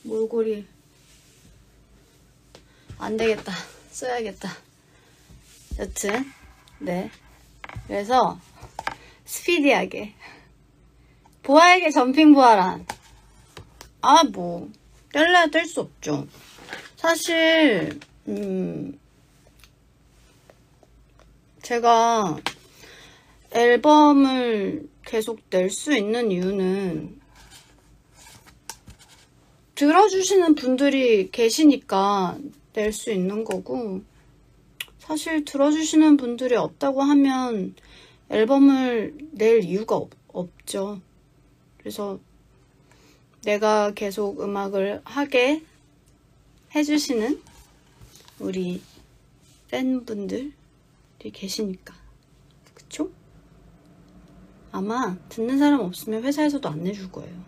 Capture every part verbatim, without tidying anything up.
몰골이 안되겠다. 써야겠다. 여튼 네, 그래서 스피디하게 보아에게 점핑 부활한, 아 뭐 뗄래야 뗄 수 없죠. 사실 음 제가 앨범을 계속 낼 수 있는 이유는 들어주시는 분들이 계시니까 낼 수 있는 거고, 사실 들어주시는 분들이 없다고 하면 앨범을 낼 이유가 없, 없죠. 그래서 내가 계속 음악을 하게 해주시는 우리 팬분들이 계시니까. 그쵸? 아마 듣는 사람 없으면 회사에서도 안 내줄 거예요.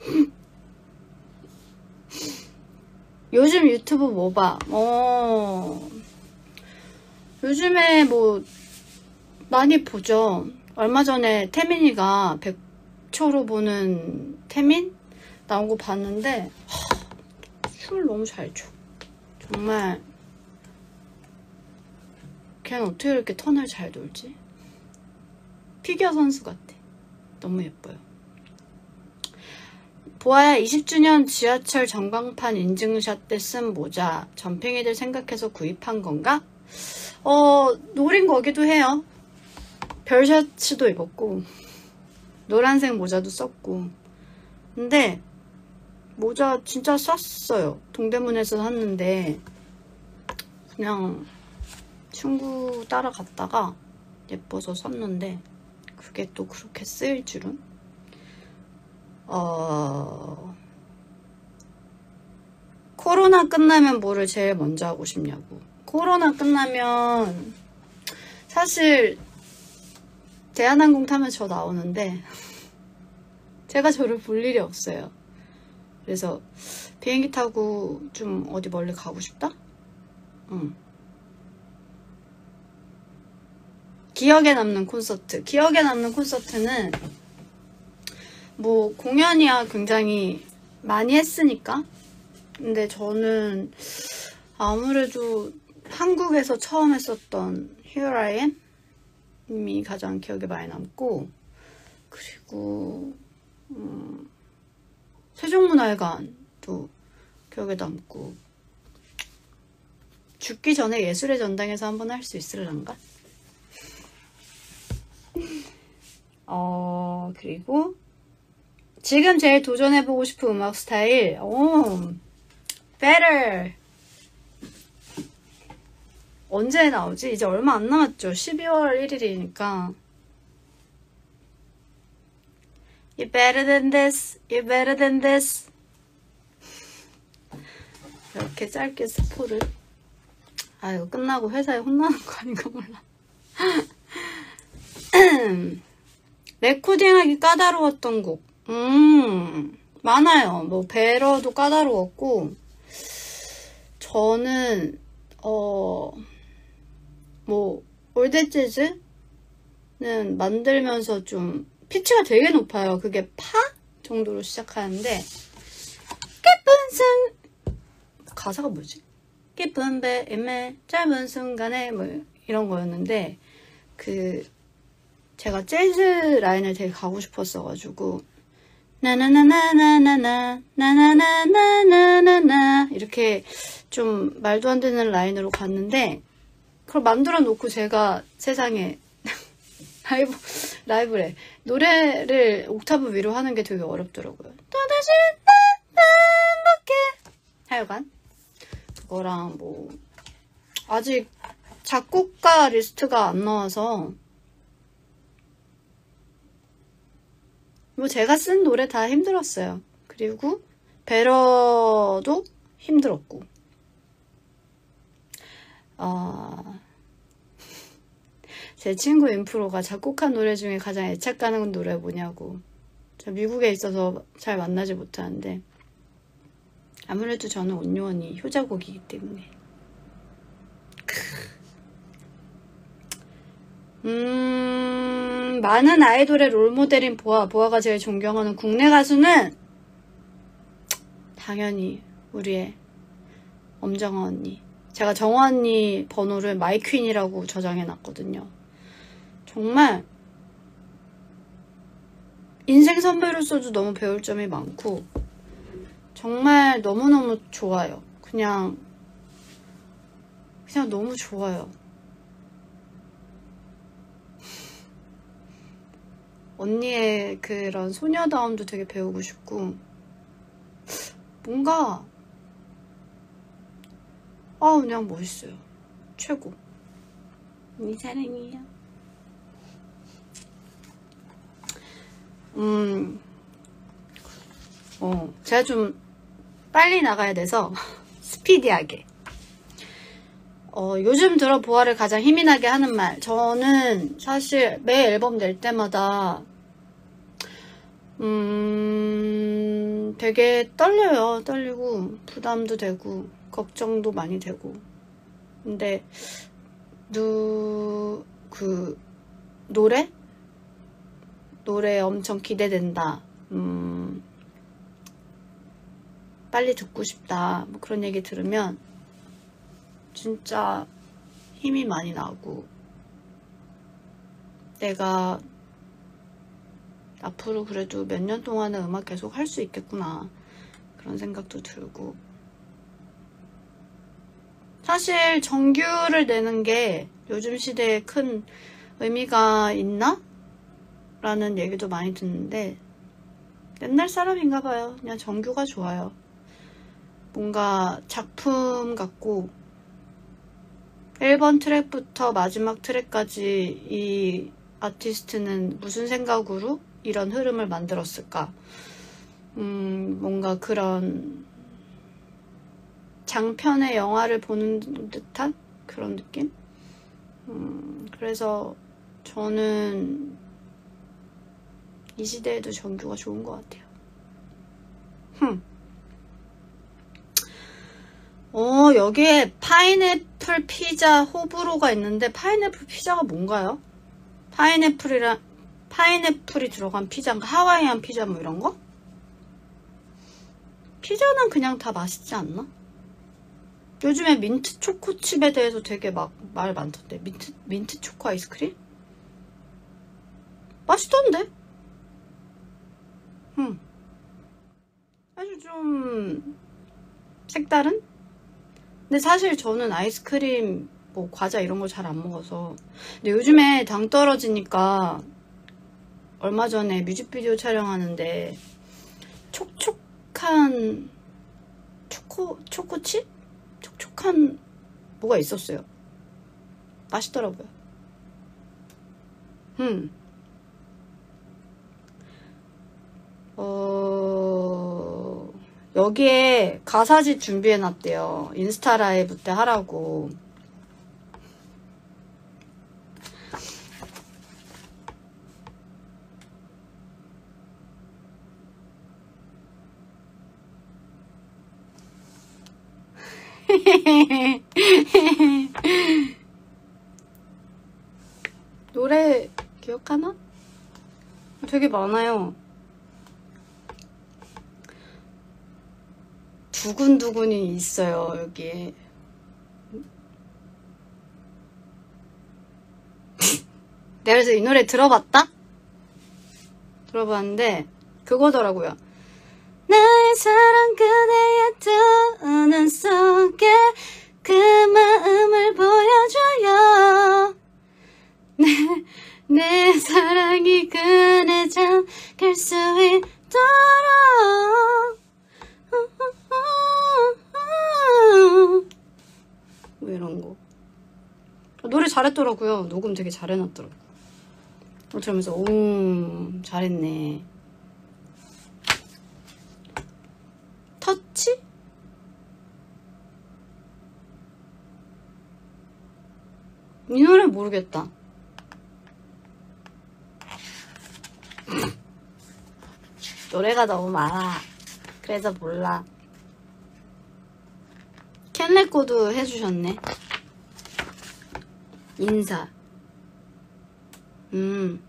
요즘 유튜브 뭐 봐? 어... 요즘에 뭐 많이 보죠. 얼마 전에 태민이가 백 초로 보는 태민? 나온 거 봤는데 하, 춤을 너무 잘 춰. 정말 걔는 어떻게 이렇게 턴을 잘 돌지? 피겨 선수 같아. 너무 예뻐요. 보아야 이십 주년 지하철 전광판 인증샷 때 쓴 모자 점팽이들 생각해서 구입한 건가? 어, 노린 거기도 해요. 별 셔츠도 입었고 노란색 모자도 썼고. 근데 모자 진짜 쌌어요. 동대문에서 샀는데 그냥 친구 따라갔다가 예뻐서 샀는데 그게 또 그렇게 쓰일 줄은. 어... 코로나 끝나면 뭐를 제일 먼저 하고 싶냐고. 코로나 끝나면 사실 대한항공 타면 저 나오는데 제가 저를 볼 일이 없어요. 그래서 비행기 타고 좀 어디 멀리 가고 싶다? 응. 기억에 남는 콘서트. 기억에 남는 콘서트는 뭐 공연이야 굉장히 많이 했으니까. 근데 저는 아무래도 한국에서 처음 했었던 Here I Am 이 가장 기억에 많이 남고, 그리고 음, 세종문화회관도 기억에 남고, 죽기 전에 예술의 전당에서 한번 할 수 있을란가? 어, 그리고 지금 제일 도전해보고 싶은 음악 스타일, 오, Better. 언제 나오지? 이제 얼마 안 남았죠. 십이월 일일이니까. You better than this, you better than this. 이렇게 짧게 스포를. 아, 이거 끝나고 회사에 혼나는 거 아닌가 몰라. 레코딩하기 까다로웠던 곡. 음, 많아요. 뭐, 베러도 까다로웠고, 저는, 어, 뭐, 올댓 재즈는 만들면서 좀, 피치가 되게 높아요. 그게 파 정도로 시작하는데, 예쁜 순, 가사가 뭐지? 예쁜 배임의 짧은 순간에, 뭐, 이런 거였는데, 그, 제가 재즈 라인을 되게 가고 싶었어가지고, 나나나나나나나 나나나나나나나 이렇게 좀 말도 안 되는 라인으로 갔는데, 그걸 만들어 놓고 제가 세상에 라이브, 라이브래. 노래를 옥타브 위로 하는 게 되게 어렵더라고요. 또다시 반복해. 하여간 그거랑 뭐 아직 작곡가 리스트가 안 나와서 뭐 제가 쓴 노래 다 힘들었어요. 그리고 베러도 힘들었고, 어... 제 친구 인프로가 작곡한 노래 중에 가장 애착 가는 노래 뭐냐고. 저 미국에 있어서 잘 만나지 못하는데 아무래도 저는 온유원이 효자곡이기 때문에. 음... 많은 아이돌의 롤모델인 보아. 보아가 제일 존경하는 국내 가수는 당연히 우리의 엄정화 언니. 제가 정화 언니 번호를 마이퀸이라고 저장해놨거든요. 정말 인생 선배로서도 너무 배울 점이 많고 정말 너무너무 좋아요. 그냥 그냥 너무 좋아요. 언니의 그런 소녀다움도 되게 배우고 싶고 뭔가 아 그냥 멋있어요. 최고. 언니 사랑해요. 음, 어, 제가 좀 빨리 나가야 돼서 스피디하게. 어, 요즘 들어 보아를 가장 힘이 나게 하는 말. 저는 사실 매 앨범 낼 때마다 음, 되게 떨려요. 떨리고 부담도 되고 걱정도 많이 되고. 근데 누, 그 노래? 노래 엄청 기대된다. 음, 빨리 듣고 싶다. 뭐 그런 얘기 들으면 진짜 힘이 많이 나고 내가 앞으로 그래도 몇 년 동안은 음악 계속 할 수 있겠구나 그런 생각도 들고 사실 정규를 내는 게 요즘 시대에 큰 의미가 있나? 라는 얘기도 많이 듣는데 옛날 사람인가 봐요. 그냥 정규가 좋아요. 뭔가 작품 같고 일 번 트랙부터 마지막 트랙까지 이 아티스트는 무슨 생각으로 이런 흐름을 만들었을까? 음, 뭔가 그런 장편의 영화를 보는 듯한 그런 느낌? 음, 그래서 저는 이 시대에도 정규가 좋은 것 같아요. 흠. 어, 여기에 파인애플 피자 호불호가 있는데 파인애플 피자가 뭔가요? 파인애플이랑 파인애플이 들어간 피자인가? 하와이안 피자 뭐 이런 거? 피자는 그냥 다 맛있지 않나? 요즘에 민트 초코칩에 대해서 되게 막 말 많던데. 민트, 민트 초코 아이스크림? 맛있던데? 응. 사실 좀 색다른? 근데 사실 저는 아이스크림, 뭐 과자 이런 거 잘 안 먹어서. 근데 요즘에 당 떨어지니까 얼마 전에 뮤직비디오 촬영하는데 촉촉한 초코, 초코칩? 촉촉한 뭐가 있었어요. 맛있더라고요. 음. 어, 여기에 가사집 준비해놨대요. 인스타 라이브 때 하라고. 노래 기억하나? 되게 많아요. 두근두근이 있어요, 여기에. 내가 그래서 이 노래 들어봤다? 들어봤는데 그거더라고요. 나의 사랑 그대의 두 눈 속에 그 마음을 보여줘요. 내, 내 사랑이 그네 잠길 수 있도록. 뭐 이런 거. 노래 잘했더라고요. 녹음 되게 잘 해놨더라고요. 들으면서 오 잘했네. 터치? 이 노래 모르겠다. 노래가 너무 많아. 그래서 몰라. 캔레코도 해주셨네. 인사. 음.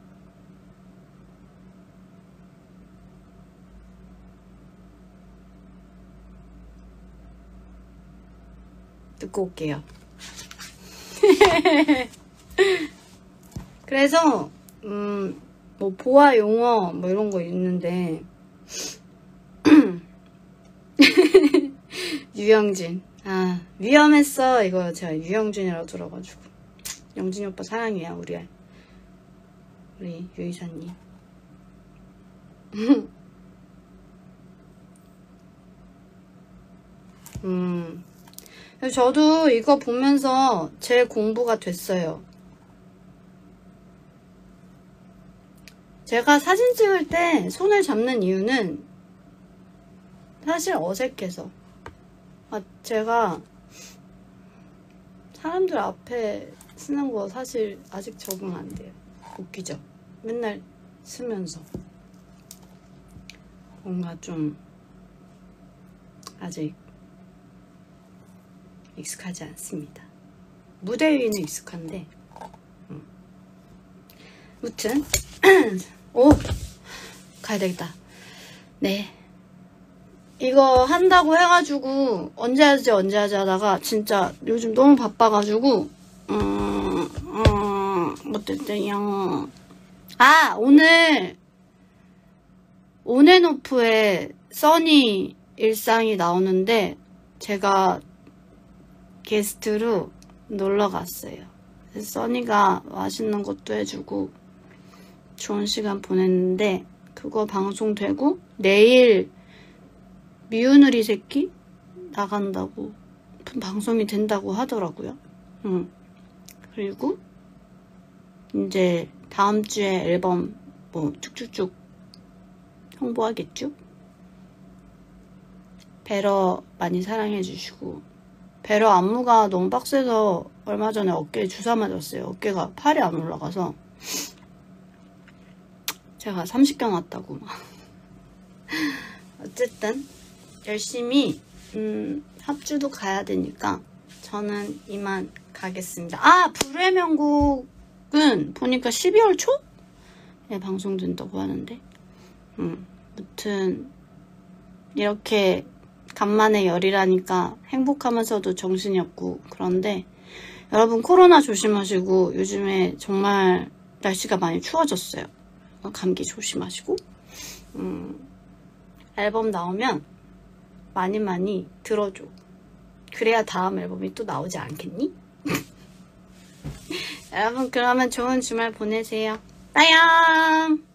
듣고 올게요. 그래서 음, 뭐 보아 용어 뭐 이런 거 있는데 유영진, 아 위험했어. 이거 제가 유영진이라고 들어가지고. 영진이 오빠 사랑해요. 우리 우리 유이사님. 음, 저도 이거 보면서 제 공부가 됐어요. 제가 사진 찍을 때 손을 잡는 이유는 사실 어색해서. 아, 제가 사람들 앞에 쓰는 거 사실 아직 적응 안 돼요. 웃기죠? 맨날 쓰면서. 뭔가 좀 아직 익숙하지 않습니다. 무대 위는 익숙한데. 음. 무튼 오! 가야 되겠다. 네. 이거 한다고 해가지고 언제 하지 언제 하지 하다가 진짜 요즘 너무 바빠가지고 음... 음... 못됐대요. 아! 오늘 온앤오프에 써니 일상이 나오는데 제가 게스트로 놀러 갔어요. 써니가 맛있는 것도 해주고 좋은 시간 보냈는데 그거 방송되고 내일 미운우리 새끼 나간다고 방송이 된다고 하더라고요. 응. 그리고 이제 다음 주에 앨범 뭐 쭉쭉쭉 홍보하겠죠? 베러 많이 사랑해주시고. 베러 안무가 너무 빡세서 얼마 전에 어깨에 주사 맞았어요. 어깨가 팔이 안 올라가서 제가 삼십경 왔다고. 어쨌든 열심히 음, 합주도 가야 되니까 저는 이만 가겠습니다. 아! 불후의 명곡은 보니까 십이월 초에 방송된다고 하는데 음, 무튼 이렇게 간만에 열이라니까 행복하면서도 정신이 없고 그런데 여러분 코로나 조심하시고 요즘에 정말 날씨가 많이 추워졌어요. 감기 조심하시고 음, 앨범 나오면 많이 많이 들어줘. 그래야 다음 앨범이 또 나오지 않겠니? 여러분 그러면 좋은 주말 보내세요. 빠염!